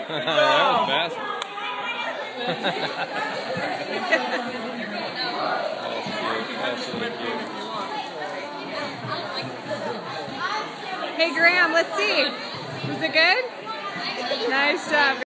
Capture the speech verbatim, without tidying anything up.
was fast. That's cute. Absolutely cute. Hey Graham, let's see. Was it good? Nice job.